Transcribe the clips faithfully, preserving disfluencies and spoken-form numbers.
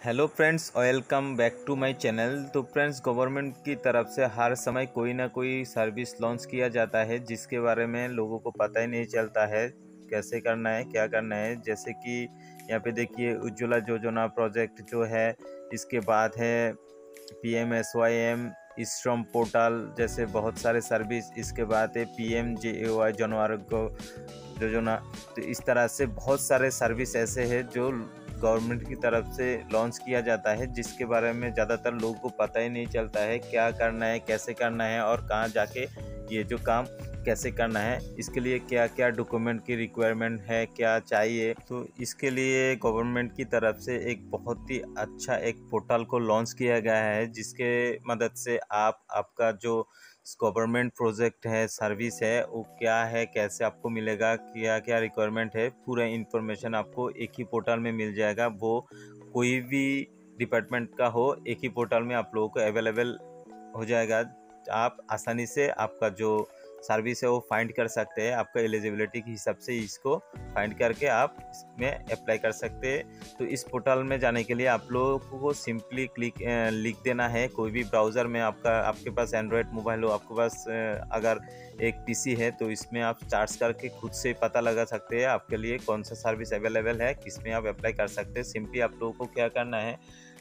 Hello friends, welcome back to my channel. तो friends, government की तरफ से हर समय कोई ना कोई सर्विस लॉन्च किया जाता है जिसके बारे में लोगों को पता ही नहीं चलता है कैसे करना है, क्या करना है। जैसे कि यहाँ पे देखिए, उज्ज्वला योजना प्रोजेक्ट जो है, इसके बाद है P M S Y M, श्रम पोर्टल जैसे बहुत सारे सर्विस। इसके बाद है P M J A Y जन आरोग्य योजना। तो इस तरह से बहुत सारे सर्विस ऐसे हैं जो गवर्नमेंट की तरफ से लॉन्च किया जाता है, जिसके बारे में ज़्यादातर लोगों को पता ही नहीं चलता है क्या करना है, कैसे करना है और कहाँ जाके ये जो काम कैसे करना है, इसके लिए क्या क्या डॉक्यूमेंट की रिक्वायरमेंट है, क्या चाहिए। तो इसके लिए गवर्नमेंट की तरफ से एक बहुत ही अच्छा एक पोर्टल को लॉन्च किया गया है, जिसके मदद से आप आपका जो गवर्नमेंट प्रोजेक्ट है, सर्विस है, वो क्या है, कैसे आपको मिलेगा, क्या क्या रिक्वायरमेंट है, पूरा इन्फॉर्मेशन आपको एक ही पोर्टल में मिल जाएगा। वो कोई भी डिपार्टमेंट का हो, एक ही पोर्टल में आप लोगों को अवेलेबल हो जाएगा। आप आसानी से आपका जो सर्विस है वो फाइंड कर सकते हैं। आपका एलिजिबिलिटी के हिसाब से इसको फाइंड करके आप इसमें अप्लाई कर सकते हैं। तो इस पोर्टल में जाने के लिए आप लोगों को सिंपली क्लिक लिख देना है। कोई भी ब्राउज़र में आपका आपके पास एंड्रॉयड मोबाइल हो, आपके पास अगर एक पीसी है तो इसमें आप सर्च करके खुद से पता लगा सकते हैं आपके लिए कौन सा सर्विस अवेलेबल है, किस में आप अप्लाई कर सकते हैं। सिंपली आप लोगों को क्या करना है,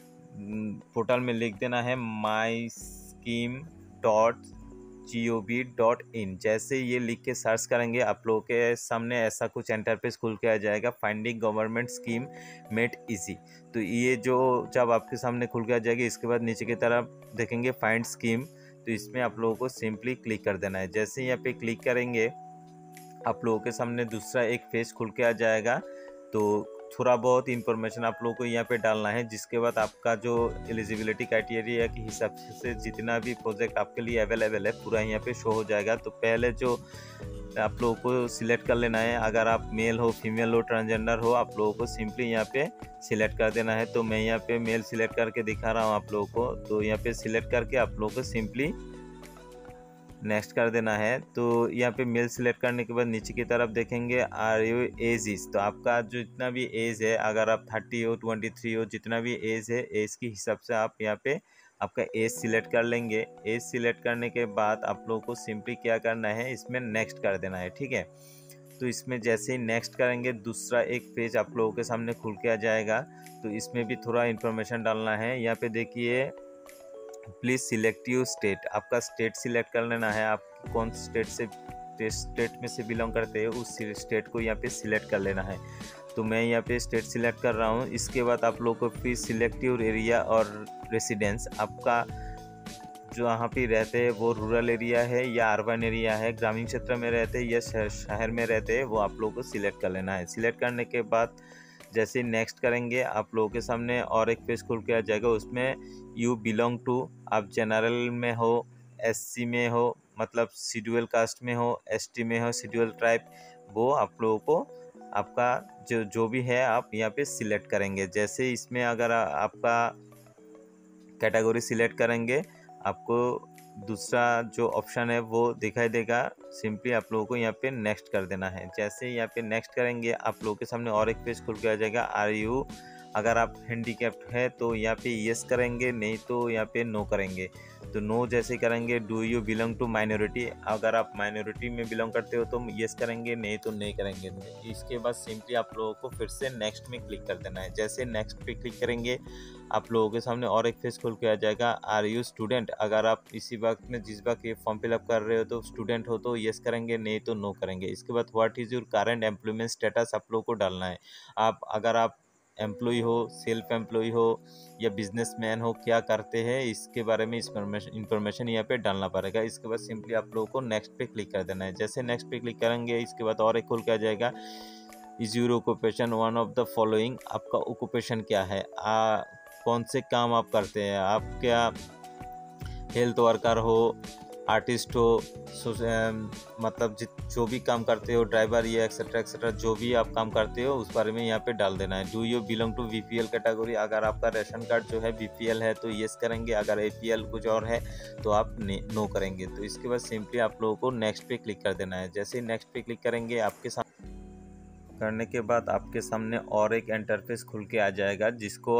पोर्टल में लिख देना है my scheme dot G O V dot in. जैसे ये लिख के सर्च करेंगे, आप लोगों के सामने ऐसा कुछ इंटरफेस खुल के आ जाएगा, finding government scheme made easy. तो ये जो जब आपके सामने खुल के आ जाएगी, इसके बाद नीचे की तरफ देखेंगे फाइंड स्कीम। तो इसमें आप लोगों को सिंपली क्लिक कर देना है। जैसे यहाँ पे क्लिक करेंगे, आप लोगों के सामने दूसरा एक पेज खुल के आ जाएगा। तो थोड़ा बहुत इंफॉर्मेशन आप लोगों को यहाँ पे डालना है, जिसके बाद आपका जो एलिजिबिलिटी क्राइटेरिया के हिसाब से जितना भी प्रोजेक्ट आपके लिए अवेलेबल है पूरा यहाँ पे शो हो जाएगा। तो पहले जो आप लोगों को सिलेक्ट कर लेना है, अगर आप मेल हो, फीमेल हो, ट्रांसजेंडर हो, आप लोगों को सिंपली यहाँ पे सिलेक्ट कर देना है। तो मैं यहाँ पे मेल सिलेक्ट करके दिखा रहा हूँ आप लोगों को। तो यहाँ पे सिलेक्ट करके आप लोगों को सिंपली नेक्स्ट कर देना है। तो यहाँ पे मेल सिलेक्ट करने के बाद नीचे की तरफ देखेंगे आर यू एज इज। तो आपका जो जितना भी एज है, अगर आप थर्टी हो, ट्वेंटी थ्री हो, जितना भी एज है, एज के हिसाब से आप यहाँ पे आपका एज सिलेक्ट कर लेंगे। एज सिलेक्ट करने के बाद आप लोगों को सिंपली क्या करना है, इसमें नेक्स्ट कर देना है। ठीक है, तो इसमें जैसे ही नेक्स्ट करेंगे, दूसरा एक पेज आप लोगों के सामने खुल के आ जाएगा। तो इसमें भी थोड़ा इन्फॉर्मेशन डालना है। यहाँ पे देखिए, प्लीज़ सिलेक्ट यू स्टेट। आपका स्टेट सिलेक्ट कर लेना है, आप कौन स्टेट से स्टेट में से बिलोंग करते हैं, उस स्टेट को यहाँ पे सिलेक्ट कर लेना है। तो मैं यहाँ पे स्टेट सिलेक्ट कर रहा हूँ। इसके बाद आप लोगों को फिर सिलेक्ट योर एरिया और रेसिडेंस। आपका जो यहाँ पे रहते हैं वो रूरल एरिया है या अर्बन एरिया है, ग्रामीण क्षेत्र में रहते हैं या शहर में रहते हैं, वो आप लोगों को सिलेक्ट कर लेना है। सिलेक्ट करने के बाद जैसे ही नेक्स्ट करेंगे, आप लोगों के सामने और एक पेज खुल के आ जाएगा। उसमें यू बिलोंग टू, आप जनरल में हो, एससी में हो, मतलब शेड्यूल कास्ट में हो, एसटी में हो, शेड्यूल ट्राइब, वो आप लोगों को आपका जो जो भी है आप यहाँ पे सिलेक्ट करेंगे। जैसे इसमें अगर आपका कैटेगरी सिलेक्ट करेंगे, आपको दूसरा जो ऑप्शन है वो दिखाई देगा। सिंपली आप लोगों को यहाँ पे नेक्स्ट कर देना है। जैसे यहाँ पे नेक्स्ट करेंगे, आप लोगों के सामने और एक पेज खुल के आ जाएगा आर यू। अगर आप हैंडीकैप्ड है तो यहाँ पे यस करेंगे, नहीं तो यहाँ पे नो करेंगे। तो नो जैसे करेंगे, do you belong to minority. अगर आप माइनॉरिटी में बिलोंग करते हो तो यस करेंगे, नहीं तो नहीं करेंगे। इसके बाद सिंपली आप लोगों को फिर से नेक्स्ट में क्लिक कर देना है। जैसे नेक्स्ट पे क्लिक करेंगे, आप लोगों के सामने और एक पेज खुल के आ जाएगा आर यू स्टूडेंट। अगर आप इसी वक्त में जिस वक्त ये फॉर्म फिलअप कर रहे हो तो स्टूडेंट हो तो यस करेंगे, नहीं तो नो करेंगे। इसके बाद what is your current employment status आप लोगों को डालना है। आप अगर आप एम्प्लॉय हो, सेल्फ एम्प्लॉय हो या बिजनेसमैन हो, क्या करते हैं इसके बारे में इंफॉर्मेशन यहाँ पे डालना पड़ेगा। इसके बाद सिंपली आप लोगों को नेक्स्ट पे क्लिक कर देना है। जैसे नेक्स्ट पे क्लिक करेंगे, इसके बाद और एक खुल के आ जाएगा is your occupation one of the following. आपका ऑक्यूपेशन क्या है, आ, कौन से काम आप करते हैं। आप क्या हेल्थ वर्कर हो, आर्टिस्ट हो, मतलब जो भी काम करते हो, ड्राइवर या एक्सेट्रा एक्सेट्रा, जो भी आप काम करते हो उस बारे में यहाँ पे डाल देना है। Do you belong to B P L category. अगर आपका राशन कार्ड जो है बी पी एल है तो येस करेंगे, अगर ए पी एल कुछ और है तो आप नो करेंगे। तो इसके बाद सिंपली आप लोगों को नेक्स्ट पे क्लिक कर देना है। जैसे ही नेक्स्ट पे क्लिक करेंगे, आपके सामने करने के बाद आपके सामने और एक इंटरफेस खुल के आ जाएगा, जिसको आप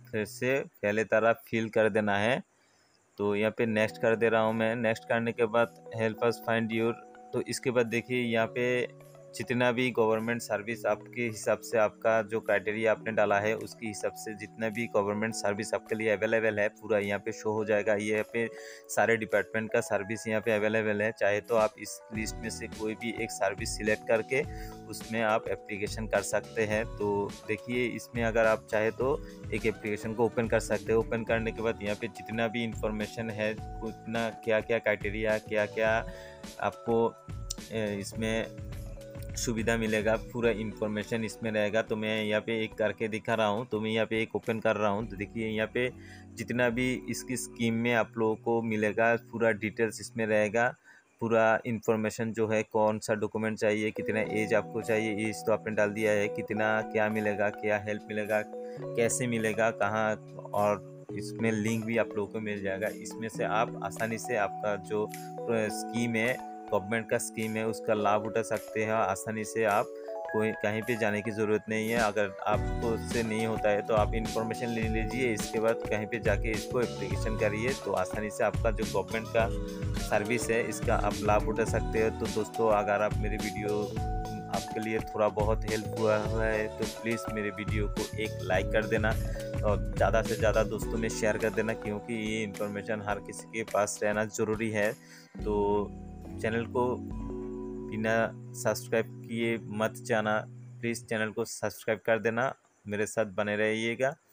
फिर से पहले तरह फिल कर देना है। तो यहाँ पे नेक्स्ट कर दे रहा हूँ मैं। नेक्स्ट करने के बाद हेल्प अस फाइंड योर, तो इसके बाद देखिए यहाँ पे जितना भी गवर्नमेंट सर्विस आपके हिसाब से, आपका जो क्राइटेरिया आपने डाला है उसके हिसाब से जितना भी गवर्नमेंट सर्विस आपके लिए अवेलेबल है पूरा यहाँ पे शो हो जाएगा। ये यहाँ पे सारे डिपार्टमेंट का सर्विस यहाँ पे अवेलेबल है। चाहे तो आप इस लिस्ट में से कोई भी एक सर्विस सिलेक्ट करके उसमें आप एप्लीकेशन कर सकते हैं। तो देखिए इसमें अगर आप चाहे तो एक एप्लीकेशन को ओपन कर सकते हैं। ओपन करने के बाद यहाँ पे जितना भी इंफॉर्मेशन है, उतना क्या क्या क्राइटेरिया, क्या क्या आपको इसमें सुविधा मिलेगा, पूरा इन्फॉर्मेशन इसमें रहेगा। तो मैं यहाँ पे एक करके दिखा रहा हूँ। तो मैं यहाँ पे एक ओपन कर रहा हूँ। तो देखिए यहाँ पे जितना भी इसकी स्कीम में आप लोगों को मिलेगा पूरा डिटेल्स इसमें रहेगा। पूरा इन्फॉर्मेशन जो है, कौन सा डॉक्यूमेंट चाहिए, कितना एज आपको चाहिए, एज तो आपने डाल दिया है, कितना क्या मिलेगा, क्या हेल्प मिलेगा, कैसे मिलेगा, कहाँ, और इसमें लिंक भी आप लोगों को मिल जाएगा। इसमें से आप आसानी से आपका जो स्कीम है, गवर्नमेंट का स्कीम है, उसका लाभ उठा सकते हैं आसानी से। आप कोई कहीं पे जाने की ज़रूरत नहीं है। अगर आपको उससे नहीं होता है तो आप इन्फॉर्मेशन ले लीजिए, इसके बाद कहीं पे जाके इसको एप्लीकेशन करिए। तो आसानी से आपका जो गवर्नमेंट का सर्विस है इसका आप लाभ उठा सकते हो। तो दोस्तों, अगर आप मेरी वीडियो आपके लिए थोड़ा बहुत हेल्प हुआ हुआ है तो प्लीज़ मेरे वीडियो को एक लाइक कर देना और ज़्यादा से ज़्यादा दोस्तों में शेयर कर देना, क्योंकि ये इन्फॉर्मेशन हर किसी के पास रहना ज़रूरी है। तो चैनल को बिना सब्सक्राइब किए मत जाना, प्लीज़ चैनल को सब्सक्राइब कर देना, मेरे साथ बने रहिएगा।